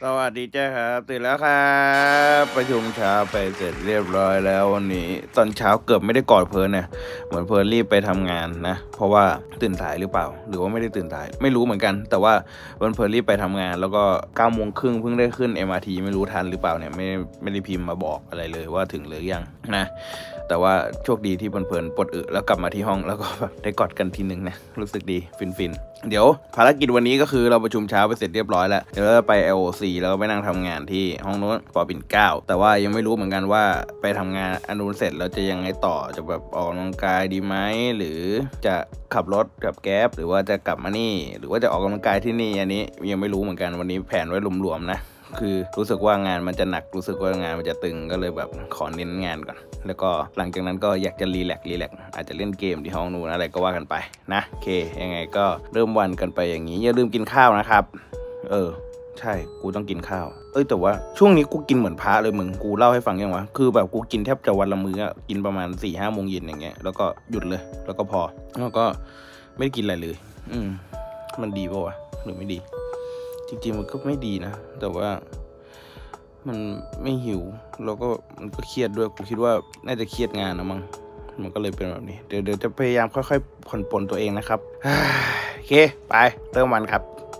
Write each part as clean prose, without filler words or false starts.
สวัสดีจ้าครับตื่นแล้วครับประชุมเช้าไปเสร็จเรียบร้อยแล้ววันนี้ตอนเช้าเกือบไม่ได้กอดเพลินเนี่ยเหมือนเพลินรีบไปทำงานนะเพราะว่าตื่นสายหรือเปล่าหรือว่าไม่ได้ตื่นสายไม่รู้เหมือนกันแต่ว่าวันเพลินรีบไปทำงานแล้วก็9:30เพิ่งได้ขึ้น MRT ไม่รู้ทันหรือเปล่าเนี่ยไม่ได้พิมพ์มาบอกอะไรเลยว่าถึงหรือยังนะแต่ว่าโชคดีที่เพลินปลดอึแล้วกลับมาที่ห้องแล้วก็แบบได้กอดกันทีนึงนะรู้สึกดีฟินเดี๋ยวภารกิจวันนี้ก็คือเราประชุมเช้าไปเสร็จเรียบร้อยแล้วเดี๋ยวเราจะไป LOC แล้วก็ไปนั่งทำงานที่ห้องโน้นปปิ่นเกล้าแต่ว่ายังไม่รู้เหมือนกันว่าไปทำงานอันนู้นเสร็จแล้วจะยังไงต่อจะแบบออกกำลังกายดีไหมหรือจะขับรถกับแก๊ปหรือว่าจะกลับมานี่หรือว่าจะออกกำลังกายที่นี่อันนี้ยังไม่รู้เหมือนกันวันนี้แผนไว้รวมๆนะคือรู้สึกว่างานมันจะหนักรู้สึกว่างานมันจะตึงก็เลยแบบขอเน้นงานก่อนแล้วก็หลังจากนั้นก็อยากจะรีแลกซ์อาจจะเล่นเกมที่ห้องนู้นอะไรก็ว่ากันไปนะโอเคยังไงก็เริ่มวันกันไปอย่างนี้อย่าลืมกินข้าวนะครับใช่กูต้องกินข้าวแต่ว่าช่วงนี้กูกินเหมือนพระเลยมึงกูเล่าให้ฟังยังวะคือแบบกูกินแทบจะวันละมื้อกินประมาณ 4-5 โมงเย็นอย่างเงี้ยแล้วก็หยุดเลยแล้วก็พอแล้วก็ไม่ได้กินอะไรเลยมันดีป่ะวะหรือไม่ดีจริงๆมันก็ไม่ดีนะแต่ว่ามันไม่หิวแล้วก็มันก็เครียดด้วยกูคิดว่าน่าจะเครียดงานนะมั้งมันก็เลยเป็นแบบนี้เดี๋ยวจะพยายามค่อยๆผ่อนปลนตัวเองนะครับโอเคไปเริ่มวันครับ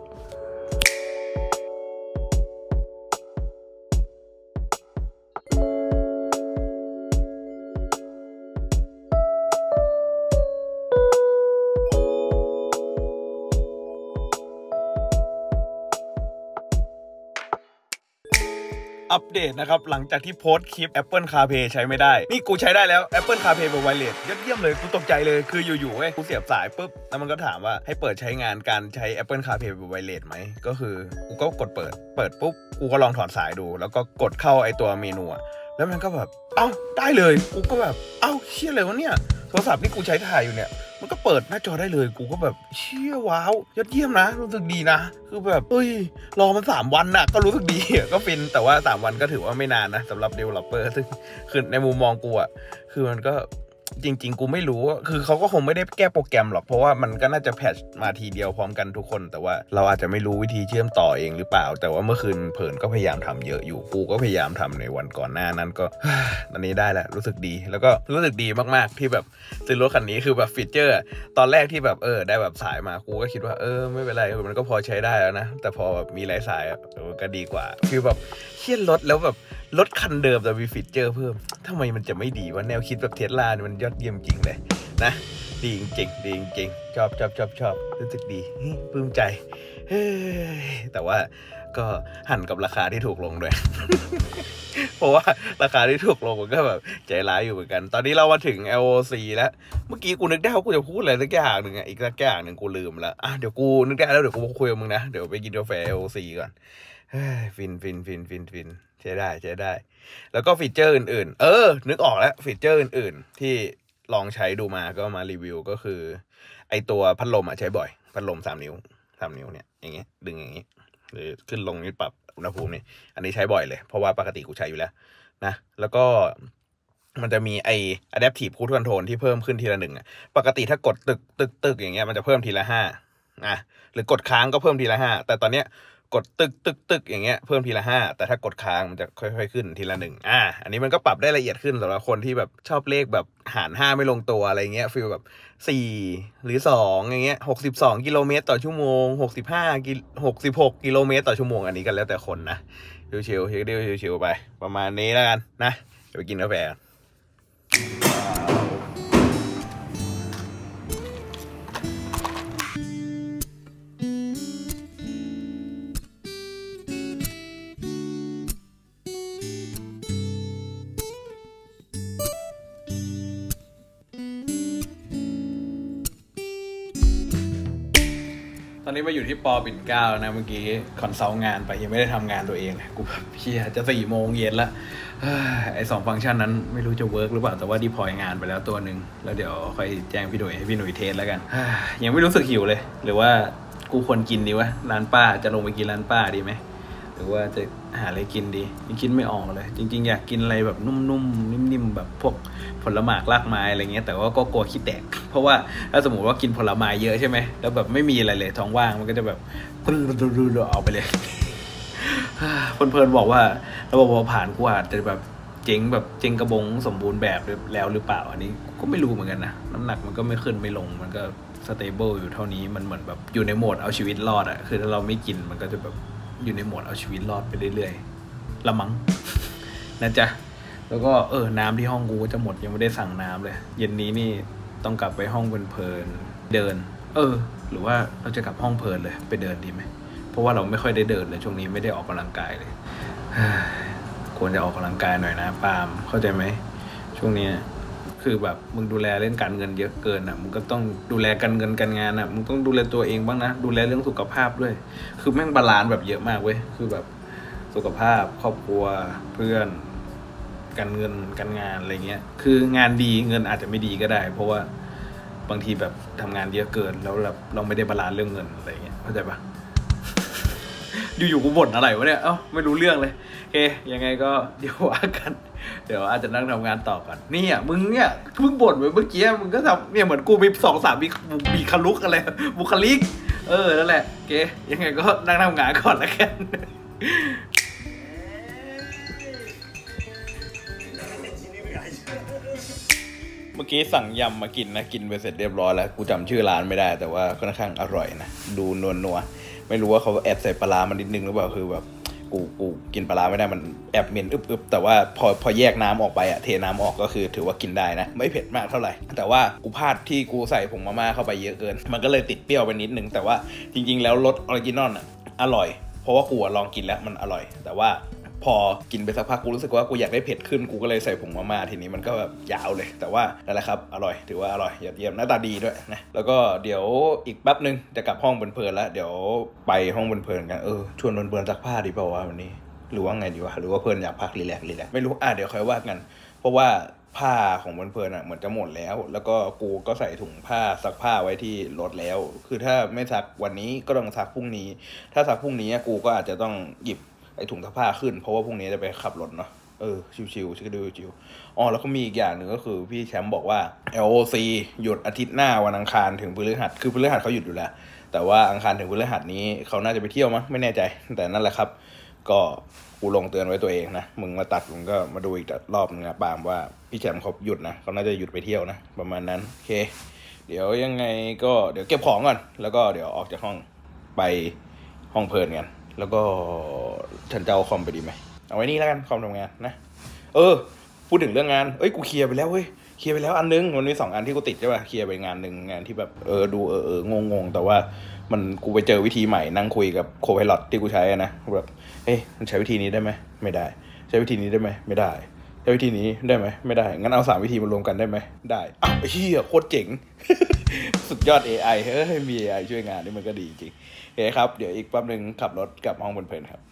อัปเดตนะครับหลังจากที่โพสต์คลิป Apple CarPlay ใช้ไม่ได้นี่กูใช้ได้แล้ว Apple CarPlay แบบไวเลสยอดเยี่ยมเลยกูตกใจเลยคืออยู่ๆเว้ยกูเสียบสายปุ๊บแล้วมันก็ถามว่าให้เปิดใช้งานการใช้ Apple CarPlay แบบไวเลสไหมก็คือกูก็กดเปิดปุ๊บกูก็ลองถอดสายดูแล้วก็กดเข้าไอตัวเมนูแล้วมันก็แบบได้เลยกูก็แบบเชี่ยเลยวะเนี่ยโทรศัพท์ที่กูใช้ถ่ายอยู่เนี่ยมันก็เปิดหน้าจอได้เลยกูก็แบบเชี่ยว้าวยอดเยี่ยมนะรู้สึกดีนะคือแบบรอมัน3 วันน่ะก็รู้สึกดีก็ฟินแต่ว่า3 วันก็ถือว่าไม่นานนะสำหรับ developer ซึ่งคือในมุมมองกูอ่ะคือมันก็จริงๆกูไม่รู้คือเขาก็คงไม่ได้แก้โปรแกรมหรอกเพราะว่ามันก็น่าจะแพทช์มาทีเดียวพร้อมกันทุกคนแต่ว่าเราอาจจะไม่รู้วิธีเชื่อมต่อเองหรือเปล่าแต่ว่าเมื่อคืนเผินก็พยายามทำเยอะอยู่กูก็พยายามทำในวันก่อนหน้านั้นก็ตอนนี้ได้แล้วรู้สึกดีแล้วก็รู้สึกดีมากๆที่แบบซื้อรถคันนี้คือแบบฟีเจอร์ตอนแรกที่แบบได้แบบสายมากูก็คิดว่าไม่เป็นไรมันก็พอใช้ได้แล้วนะแต่พอแบบมีหลายสายก็ดีกว่าคือแบบเชี่ยรถแล้วแบบรถคันเดิมแต่มีฟีเจอร์เพิ่มทำไมมันจะไม่ดีวะแนวคิดแบบเทสลาเนี่ยมันยอดเยี่ยมจริงเลยนะดีจริงชอบรู้สึกดีปลื้มใจแต่ว่าก็หันกับราคาที่ถูกลงด้วย เพราะว่าราคาที่ถูกลงมันก็แบบใจร้ายอยู่เหมือนกันตอนนี้เรามาถึง LOC แล้วเมื่อกี้กูนึกได้ว่ากูจะพูดอะไรสักอย่างหนึ่งอีกสักอย่างหนึ่งกูลืมแล้วเดี๋ยวกูนึกได้แล้วเดี๋ยวกูคุยกับมึงนะเดี๋ยวไปกินกาแฟ LOC ก่อนฟินใช้ได้แล้วก็ฟีเจอร์อื่นๆนึกออกแล้วฟีเจอร์อื่นๆที่ลองใช้ดูมาก็มารีวิวก็คือไอตัวพัดลมใช้บ่อยพัดลม3 นิ้วเนี่ยอย่างเงี้ยดึงอย่างงี้หรือขึ้นลงนี่ปรับอุณหภูมินี่อันนี้ใช้บ่อยเลยเพราะว่าปกติกูใช้อยู่แล้วนะแล้วก็มันจะมีไอ adaptive cruise control ที่เพิ่มขึ้นทีละ1ปกติถ้ากดตึกอย่างเงี้ยมันจะเพิ่มทีละ5หรือกดค้างก็เพิ่มทีละ5แต่ตอนเนี้ยกดตึกอย่างเงี้ยเพิ่มทีละ5แต่ถ้ากดค้างมันจะค่อยๆขึ้นทีละ1อันนี้มันก็ปรับได้ละเอียดขึ้นสำหรับคนที่แบบชอบเลขแบบหาร5ไม่ลงตัวอะไรเงี้ยฟีลแบบ4หรือ2อย่างเงี้ย62 กิโลเมตรต่อชั่วโมง66 กิโลเมตรต่อชั่วโมงอันนี้กันแล้วแต่คนนะชิวๆไปประมาณนี้แล้วกันนะเดี๋ยวไปกินกาแฟตอนนี้มาอยู่ที่ปปิ่นเกล้านะเมื่อกี้คอนซัลท์งานไปยังไม่ได้ทำงานตัวเองกูแบบเชี่ยจะ4 โมงเย็นละไอ้2 ฟังก์ชันนั้นไม่รู้จะเวิร์กหรือเปล่าแต่ว่าดีพอยงานไปแล้วตัวหนึ่งแล้วเดี๋ยวค่อยแจ้งพี่หนุ่ยให้พี่หนุ่ยเทสแล้วกันยังไม่รู้สึกหิวเลยหรือว่ากูควรกินดีวะร้านป้าจะลงไปกินร้านป้าดีไหมหรือว่าจะหาอะไรกินดียังคิดไม่ออกเลยจริงๆอยากกินอะไรแบบนุ่มๆนิ่มๆแบบพวกผลไม้รากไม้อะไรเงี้ยแต่ว่าก็กลัวขี้แตกเพราะว่าถ้าสมมติว่ากินผลไม้เยอะใช่ไหมแล้วแบบไม่มีอะไรเลยท้องว่างมันก็จะแบบปลื้อเอาไปเลยเพลินๆบอกว่าระบบเผาผลาญกูอาจจะแบบเจ๊งกระบงสมบูรณ์แบบแล้วหรือเปล่าอันนี้ก็ไม่รู้เหมือนกันนะน้ำหนักมันก็ไม่ขึ้นไม่ลงมันก็สเตเบิลอยู่เท่านี้มันเหมือนแบบอยู่ในโหมดเอาชีวิตรอดอะคือถ้าเราไม่กินมันก็จะแบบอยู่ในโหมดเอาชีวิตรอดไปเรื่อยๆละมั้งนะจ๊ะแล้วก็น้ำที่ห้องกูจะหมดยังไม่ได้สั่งน้ำเลยเย็นนี้นี่ต้องกลับไปห้องเพลินเดินหรือว่าเราจะกลับห้องเพลินเลยไปเดินดีไหมเพราะว่าเราไม่ค่อยได้เดินเลยช่วงนี้ไม่ได้ออกกำลังกายเลยควรจะออกกำลังกายหน่อยนะปาล์มเข้าใจไหมช่วงนี้คือแบบมึงดูแลเรื่องการเงินเยอะเกินอ่ะมึงก็ต้องดูแลการเงินการงานอ่ะมึงต้องดูแลตัวเองบ้างนะดูแลเรื่องสุขภาพด้วยคือแม่งบาลานซ์แบบเยอะมากเว้ยคือแบบสุขภาพครอบครัวเพื่อนการเงินการงานอะไรเงี้ยคืองานดีเงินอาจจะไม่ดีก็ได้เพราะว่าบางทีแบบทำงานเยอะเกินแล้วแบบเราไม่ได้บาลานซ์เรื่องเงินอะไรเงี้ยเข้าใจปะอยู่ๆกูบ่นอะไรวะเนี่ยไม่รู้เรื่องเลยโอเคยังไงก็เดี๋ยวว่ากันเดี๋ยวอาจจะนั่งทำงานต่อกันนี่มึงเนี่ยเพิ่งบ่นไปเมื่อกี้มึงก็ทำเนี่ยเหมือนกูมี2-3มีคลุกอะไรบุคลิกนั่นแหละโอเคยังไงก็นั่งทำงานก่อนแล้วกันเมื่อกี้สั่งยำมากินนะกินไปเสร็จเรียบร้อยแล้วกูจำชื่อร้านไม่ได้แต่ว่าค่อนข้างอร่อยนะดูนัวไม่รู้ว่าเขาแอบใส่ปลามันนิดนึงหรือเปล่าคือแบบกูกินปลาไม่ได้มันแอบเหม็นอึบแต่ว่าพอแยกน้ำออกไปเทน้ำออกก็คือถือว่ากินได้นะไม่เผ็ดมากเท่าไหร่แต่ว่ากูพลาดที่กูใส่ผงมาม่าเข้าไปเยอะเกินมันก็เลยติดเปรี้ยวไปนิดนึงแต่ว่าจริงๆแล้วรสออริจินอลอร่อยเพราะว่ากูลองกินแล้วมันอร่อยแต่ว่าพอกินไปสักพักกูรู้สึกว่ากูอยากได้เผ็ดขึ้นกูก็เลยใส่ผงมาม่าทีนี้มันก็แบบยาวเลยแต่ว่านั่นแหละครับอร่อยถือว่าอร่อยยอดเยี่ยมหน้าตาดีด้วยนะแล้วก็เดี๋ยวอีกแป๊บนึงจะกลับห้องเพลินๆแล้วเดี๋ยวไปห้องเพลินๆกันชวนเพลินๆซักผ้าดีเปล่าวะวันนี้หรือว่าไงดีวะหรือว่าเพลินอยากพักรีแลกซ์ไม่รู้เดี๋ยวค่อยว่ากันเพราะว่าผ้าของเพลินเหมือนจะหมดแล้วก็กูก็ใส่ถุงผ้าซักผ้าไว้ที่รถแล้วคือถ้าไม่ซักวันนี้ก็ต้องซักพรุ่งนี้ถ้าซักพรุ่งนี้กูก็อาจจะต้องหยิบไอ้ถุงซักผ้าขึ้นเพราะว่าพรุ่งนี้จะไปขับรถเนาะชิวๆชื่อดูชิวแล้วก็มีอีกอย่างหนึ่งก็คือพี่แชมป์บอกว่า LOC หยุดอาทิตย์หน้าวันอังคารถึงพฤหัสคือพฤหัสเขาหยุดอยู่แล้วแต่ว่าอังคารถึงพฤหัสนี้เขาน่าจะไปเที่ยวมั้งไม่แน่ใจแต่นั่นแหละครับก็กูลงเตือนไว้ตัวเองนะมึงมาตัดมึงก็มาดูอีกรอบนึงนะปาล์มว่าพี่แชมป์เขาหยุดนะเขาน่าจะหยุดไปเที่ยวนะประมาณนั้นโอเคเดี๋ยวยังไงก็เดี๋ยวเก็บของก่อนแล้วก็เดี๋ยวออกจากห้องไปห้องเพลินกันแล้วก็ฉันจะเอาคอมไปดีไหมเอาไว้นี่แล้วกันคอมทำงานนะพูดถึงเรื่องงานกูเคลียร์ไปแล้วเว้ยเคลียร์ไปแล้วอันนึงมันมี2 อันที่กูติดใช่ป่ะเคลียร์ไปงานนึงงานที่แบบดูงงแต่ว่ากูไปเจอวิธีใหม่นั่งคุยกับโคไพลอตที่กูใช้นะแบบมันใช้วิธีนี้ได้ไหมไม่ได้ใช้วิธีนี้ได้ไหมไม่ได้ใช้วิธีนี้ได้ไหมไม่ได้งั้นเอา3 วิธีมารวมกันได้ไหมได้เฮียโคตรเจ๋ง สุดยอด AI มี AI ช่วยงานนี่มันก็ดีจริงโอเคครับเดี๋ยวอีกแป๊บนึงขับรถกลับห้องเพลินๆครับ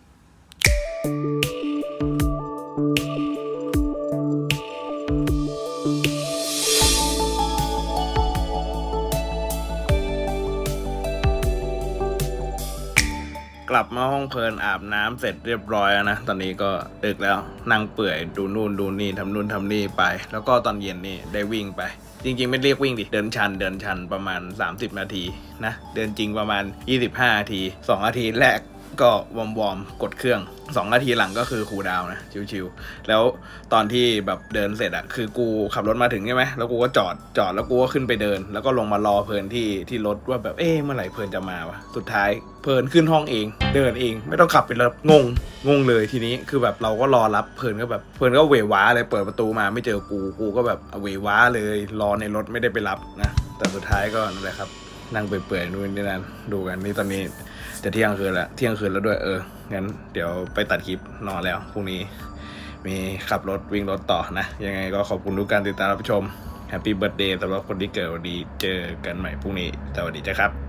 กลับมาห้องเพลินอาบน้ำเสร็จเรียบร้อยแล้วนะตอนนี้ก็ดึกแล้วนั่งเปื่อยดูนู่นดูนี่ทำนู่นทำนี่ไปแล้วก็ตอนเย็นนี่ได้วิ่งไปจริงๆไม่เรียกวิ่งดิเดินชันประมาณ30 นาทีนะเดินจริงประมาณ25 นาที2 นาทีแรกก็วอร์มกดเครื่อง2 นาทีหลังก็คือคูลดาวน์นะชิวๆแล้วตอนที่แบบเดินเสร็จคือกูขับรถมาถึงใช่ไหมแล้วกูก็จอดแล้วกูก็ขึ้นไปเดินแล้วก็ลงมารอเพลินที่รถว่าแบบเมื่อไหร่เพลินจะมาวะสุดท้ายเพลินขึ้นห้องเองเดินเองไม่ต้องขับไปแล้วงงเลยทีนี้คือแบบเราก็รอรับเพลินก็เวว้าเลยเปิดประตูมาไม่เจอกูก็แบบเวว้าเลยรอในรถไม่ได้ไปรับนะแต่สุดท้ายก็นั่นแหละครับนั่งเปื่อยๆนู่นนี่นั่นดูกันนี่ตอนนี้จะเที่ยงคืนแล้วด้วยงั้นเดี๋ยวไปตัดคลิปนอนแล้วพรุ่งนี้มีขับรถวิ่งรถต่อนะยังไงก็ขอบคุณทุกการติดตามรับชมแฮปปี้เบิร์ธเดย์สำหรับคนที่เกิดวันนี้เจอกันใหม่พรุ่งนี้สวัสดีจ้าครับ